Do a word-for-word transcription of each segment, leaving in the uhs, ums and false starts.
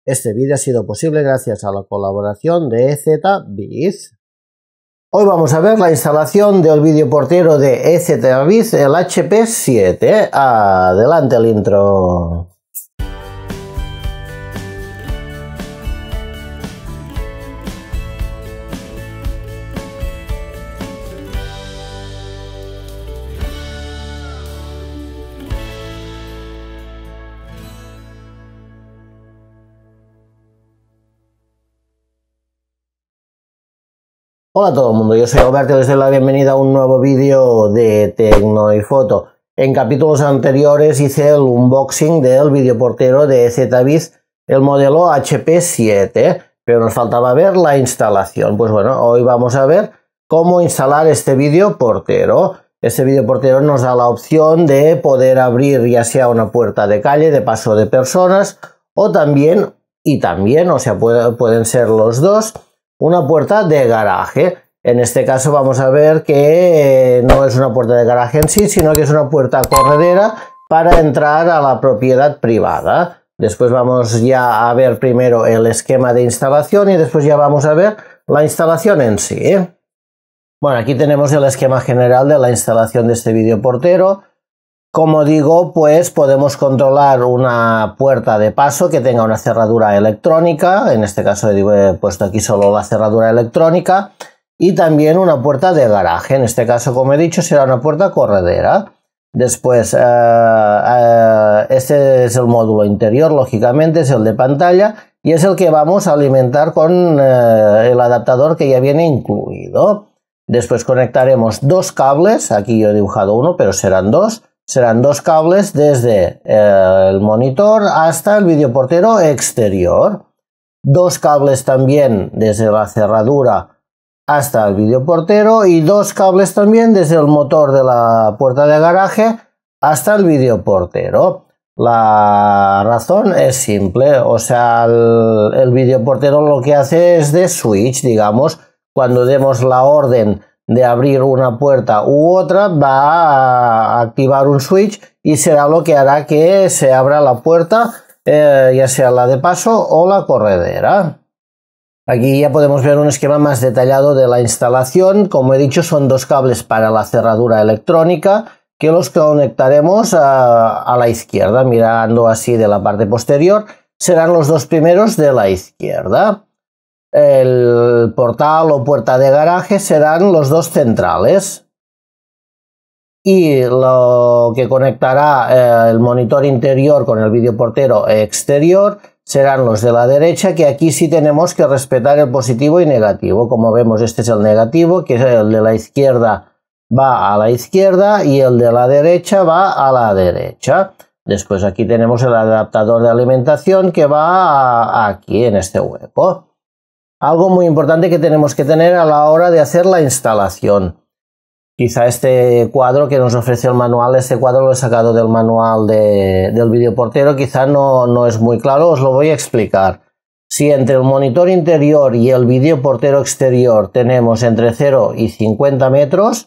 Este vídeo ha sido posible gracias a la colaboración de EZViz. Hoy vamos a ver la instalación del videoportero de EZViz, el H P siete. Adelante el intro. Hola a todo el mundo, yo soy Alberto y les doy la bienvenida a un nuevo vídeo de Tecno y Foto. En capítulos anteriores hice el unboxing del videoportero de EZViz, el modelo H P siete, pero nos faltaba ver la instalación. Pues bueno, hoy vamos a ver cómo instalar este videoportero. Este videoportero nos da la opción de poder abrir ya sea una puerta de calle, de paso de personas, o también, y también, o sea, puede, pueden ser los dos, una puerta de garaje. En este caso vamos a ver que no es una puerta de garaje en sí, sino que es una puerta corredera para entrar a la propiedad privada. Después vamos ya a ver primero el esquema de instalación y después ya vamos a ver la instalación en sí. Bueno, aquí tenemos el esquema general de la instalación de este videoportero. Como digo, pues podemos controlar una puerta de paso que tenga una cerradura electrónica. En este caso he puesto aquí solo la cerradura electrónica. Y también una puerta de garaje. En este caso, como he dicho, será una puerta corredera. Después, eh, eh, este es el módulo interior, lógicamente, es el de pantalla. Y es el que vamos a alimentar con eh, el adaptador que ya viene incluido. Después conectaremos dos cables. Aquí yo he dibujado uno, pero serán dos. Serán dos cables desde eh, el monitor hasta el videoportero exterior. Dos cables también desde la cerradura hasta el videoportero y dos cables también desde el motor de la puerta de garaje hasta el videoportero. La razón es simple, o sea, el, el videoportero lo que hace es de switch, digamos. Cuando demos la orden de abrir una puerta u otra, va a activar un switch y será lo que hará que se abra la puerta, eh, ya sea la de paso o la corredera. Aquí ya podemos ver un esquema más detallado de la instalación. Como he dicho, son dos cables para la cerradura electrónica que los conectaremos a, a la izquierda, mirando así de la parte posterior. Serán los dos primeros de la izquierda. El portal o puerta de garaje serán los dos centrales y lo que conectará eh, el monitor interior con el videoportero exterior serán los de la derecha, que aquí sí tenemos que respetar el positivo y negativo. Como vemos, este es el negativo, que es el de la izquierda va a la izquierda y el de la derecha va a la derecha. Después aquí tenemos el adaptador de alimentación que va a, aquí en este hueco. Algo muy importante que tenemos que tener a la hora de hacer la instalación. Quizá este cuadro que nos ofrece el manual, este cuadro lo he sacado del manual de, del videoportero, quizá no, no es muy claro, os lo voy a explicar. Si entre el monitor interior y el videoportero exterior tenemos entre cero y cincuenta metros,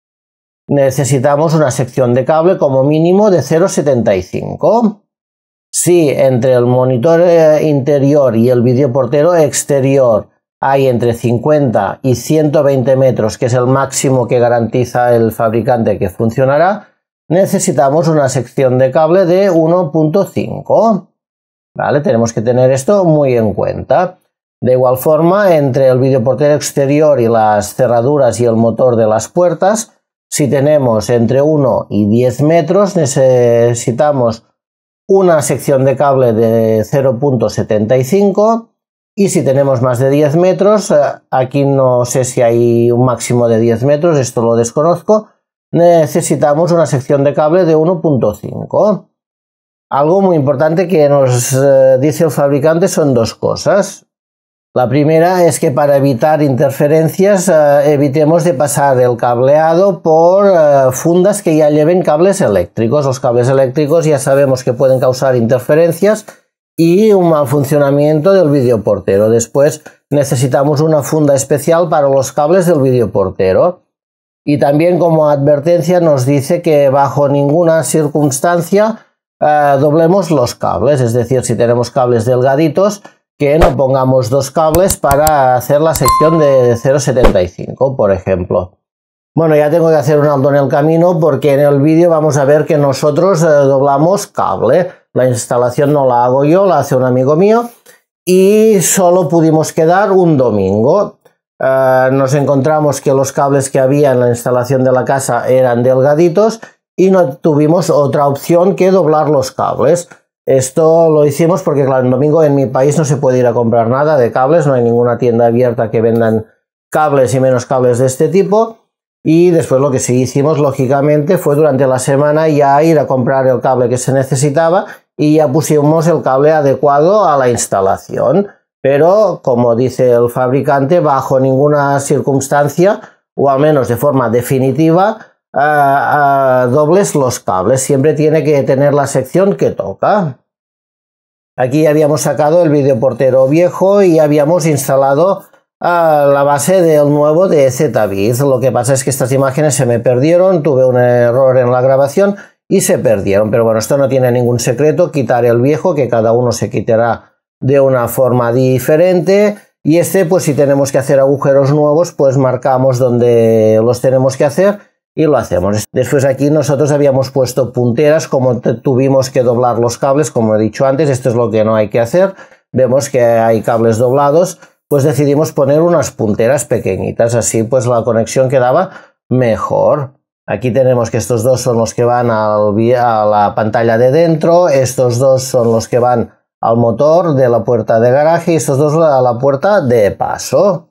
necesitamos una sección de cable como mínimo de cero coma setenta y cinco. Si entre el monitor interior y el videoportero exterior hay entre cincuenta y ciento veinte metros, que es el máximo que garantiza el fabricante que funcionará, necesitamos una sección de cable de uno punto cinco. ¿Vale? Tenemos que tener esto muy en cuenta. De igual forma, entre el videoportero exterior y las cerraduras y el motor de las puertas, si tenemos entre uno y diez metros, necesitamos una sección de cable de cero punto setenta y cinco y si tenemos más de diez metros, aquí no sé si hay un máximo de diez metros, esto lo desconozco, necesitamos una sección de cable de uno punto cinco. Algo muy importante que nos eh, dice el fabricante son dos cosas. La primera es que para evitar interferencias eh, evitemos de pasar el cableado por eh, fundas que ya lleven cables eléctricos. Los cables eléctricos ya sabemos que pueden causar interferencias y un mal funcionamiento del videoportero. Después necesitamos una funda especial para los cables del videoportero. Y también como advertencia nos dice que bajo ninguna circunstancia eh, doblemos los cables, es decir, si tenemos cables delgaditos, que no pongamos dos cables para hacer la sección de cero coma setenta y cinco, por ejemplo. Bueno, ya tengo que hacer un alto en el camino porque en el vídeo vamos a ver que nosotros eh, doblamos cable. La instalación no la hago yo, la hace un amigo mío y solo pudimos quedar un domingo. Uh, nos encontramos que los cables que había en la instalación de la casa eran delgaditos y no tuvimos otra opción que doblar los cables. Esto lo hicimos porque, claro, el domingo en mi país no se puede ir a comprar nada de cables, no hay ninguna tienda abierta que vendan cables y menos cables de este tipo. Y después lo que sí hicimos, lógicamente, fue durante la semana ya ir a comprar el cable que se necesitaba y ya pusimos el cable adecuado a la instalación. Pero, como dice el fabricante, bajo ninguna circunstancia, o al menos de forma definitiva, uh, uh, dobles los cables. Siempre tiene que tener la sección que toca. Aquí ya habíamos sacado el videoportero viejo y habíamos instalado uh, la base del nuevo de Z-Biz. Lo que pasa es que estas imágenes se me perdieron, tuve un error en la grabación y se perdieron. Pero bueno, esto no tiene ningún secreto, quitar el viejo, que cada uno se quitará de una forma diferente, y este, pues si tenemos que hacer agujeros nuevos, pues marcamos donde los tenemos que hacer y lo hacemos. Después aquí nosotros habíamos puesto punteras, como tuvimos que doblar los cables, como he dicho antes, esto es lo que no hay que hacer. Vemos que hay cables doblados, pues decidimos poner unas punteras pequeñitas, así pues la conexión quedaba mejor. Aquí tenemos que estos dos son los que van al, a la pantalla de dentro, estos dos son los que van al motor de la puerta de garaje y estos dos a la puerta de paso.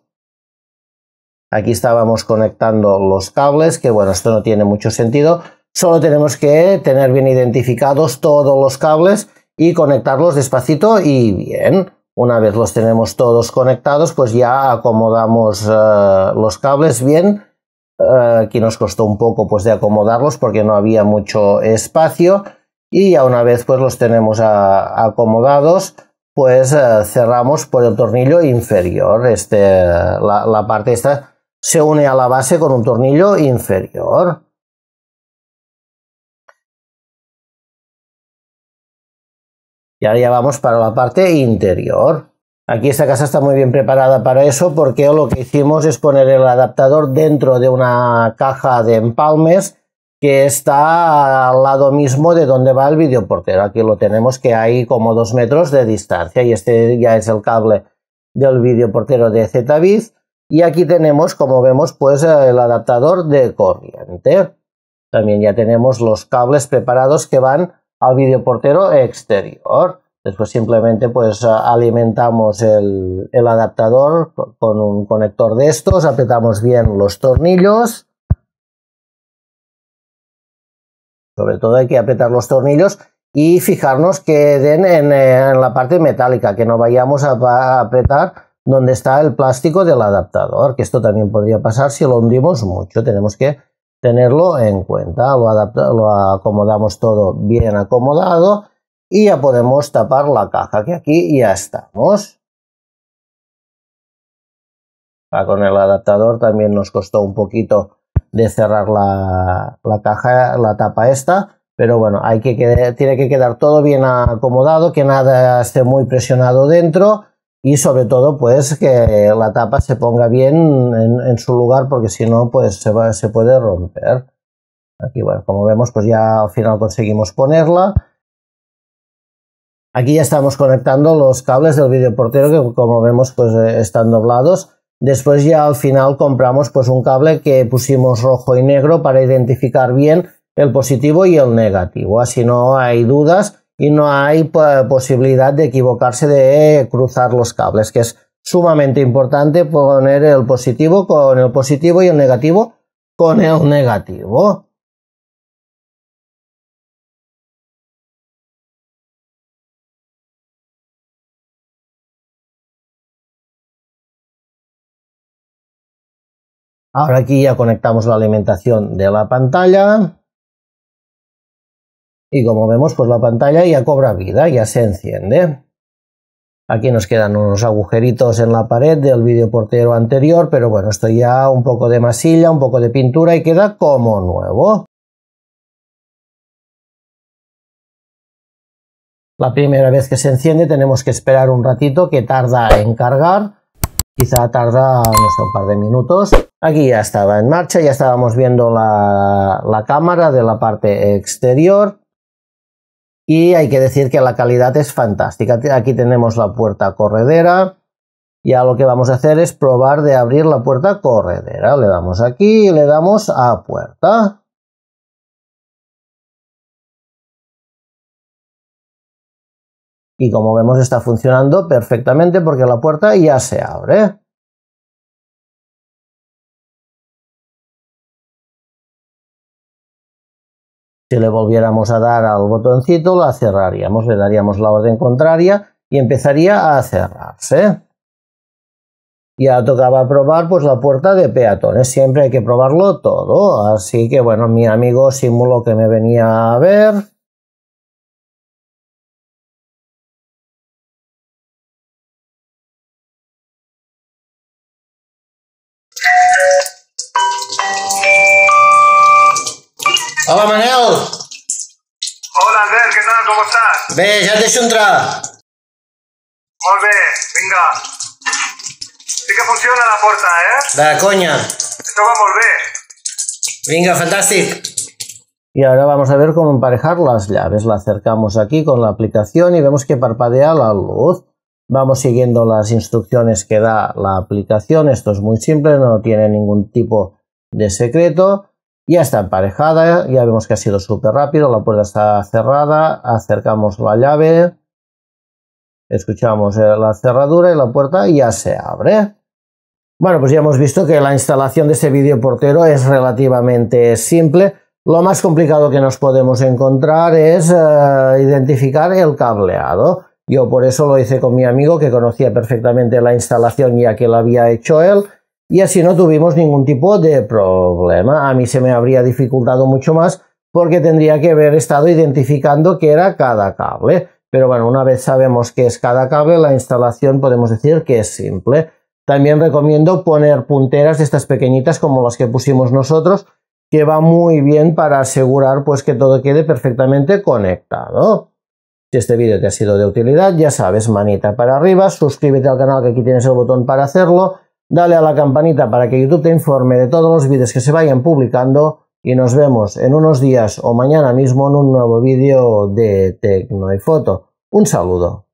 Aquí estábamos conectando los cables, que bueno, esto no tiene mucho sentido, solo tenemos que tener bien identificados todos los cables y conectarlos despacito y bien. Una vez los tenemos todos conectados, pues ya acomodamos uh, los cables bien. Uh, aquí nos costó un poco pues de acomodarlos porque no había mucho espacio. Y ya una vez pues los tenemos a, acomodados, pues eh, cerramos por el tornillo inferior. Este, la, la parte esta se une a la base con un tornillo inferior. Y ahora ya vamos para la parte interior. Aquí esta casa está muy bien preparada para eso porque lo que hicimos es poner el adaptador dentro de una caja de empalmes que está al lado mismo de donde va el videoportero. Aquí lo tenemos, que hay como dos metros de distancia, y este ya es el cable del videoportero de Z-Biz. Y aquí tenemos, como vemos, pues el adaptador de corriente. También ya tenemos los cables preparados que van al videoportero exterior. Después simplemente pues alimentamos el, el adaptador con un conector de estos, apretamos bien los tornillos. Sobre todo hay que apretar los tornillos y fijarnos que den en, en la parte metálica, que no vayamos a, a apretar donde está el plástico del adaptador, que esto también podría pasar si lo hundimos mucho. Tenemos que tenerlo en cuenta. Lo, adapta, lo acomodamos todo bien acomodado y ya podemos tapar la caja, que aquí ya estamos. Ah, con el adaptador también nos costó un poquito de cerrar la, la caja, la tapa esta, pero bueno, hay que quedar, tiene que quedar todo bien acomodado, que nada esté muy presionado dentro y sobre todo pues que la tapa se ponga bien en, en su lugar, porque si no pues se, va, se puede romper. Aquí bueno, como vemos pues ya al final conseguimos ponerla. Aquí ya estamos conectando los cables del videoportero, que como vemos pues están doblados. Después ya al final compramos pues un cable que pusimos rojo y negro para identificar bien el positivo y el negativo. Así no hay dudas y no hay posibilidad de equivocarse de cruzar los cables, que es sumamente importante poner el positivo con el positivo y el negativo con el negativo. Ahora aquí ya conectamos la alimentación de la pantalla y como vemos pues la pantalla ya cobra vida, ya se enciende. Aquí nos quedan unos agujeritos en la pared del videoportero anterior, pero bueno, esto ya un poco de masilla, un poco de pintura y queda como nuevo. La primera vez que se enciende tenemos que esperar un ratito que tarda en cargar. Quizá tarda, no sé, un par de minutos. Aquí ya estaba en marcha, ya estábamos viendo la, la cámara de la parte exterior. Y hay que decir que la calidad es fantástica. Aquí tenemos la puerta corredera. Ya lo que vamos a hacer es probar de abrir la puerta corredera. Le damos aquí y le damos a puerta. Y como vemos está funcionando perfectamente porque la puerta ya se abre. Si le volviéramos a dar al botoncito la cerraríamos, le daríamos la orden contraria y empezaría a cerrarse. Ya tocaba probar pues la puerta de peatones, siempre hay que probarlo todo, así que bueno, mi amigo simuló que me venía a ver. Hola Manel! Hola Albert, què tal? Com estàs? Bé, ja et deixo entrar. Molt bé, vinga. Sí que funciona la porta, eh? De coña. Esto va molt bé. Venga, fantástico. Y ahora vamos a ver cómo emparejar las llaves. La acercamos aquí con la aplicación y vemos que parpadea la luz. Vamos siguiendo las instrucciones que da la aplicación. Esto es muy simple, no tiene ningún tipo de secreto. Ya está emparejada, ya vemos que ha sido súper rápido. La puerta está cerrada, acercamos la llave, escuchamos la cerradura y la puerta ya se abre. Bueno, pues ya hemos visto que la instalación de este videoportero es relativamente simple. Lo más complicado que nos podemos encontrar es uh, identificar el cableado. Yo por eso lo hice con mi amigo que conocía perfectamente la instalación ya que la había hecho él y así no tuvimos ningún tipo de problema. A mí se me habría dificultado mucho más porque tendría que haber estado identificando qué era cada cable. Pero bueno, una vez sabemos qué es cada cable, la instalación podemos decir que es simple. También recomiendo poner punteras de estas pequeñitas como las que pusimos nosotros, que va muy bien para asegurar pues que todo quede perfectamente conectado. Si este vídeo te ha sido de utilidad, ya sabes, manita para arriba, suscríbete al canal que aquí tienes el botón para hacerlo, dale a la campanita para que YouTube te informe de todos los vídeos que se vayan publicando y nos vemos en unos días o mañana mismo en un nuevo vídeo de Tecno y Foto. Un saludo.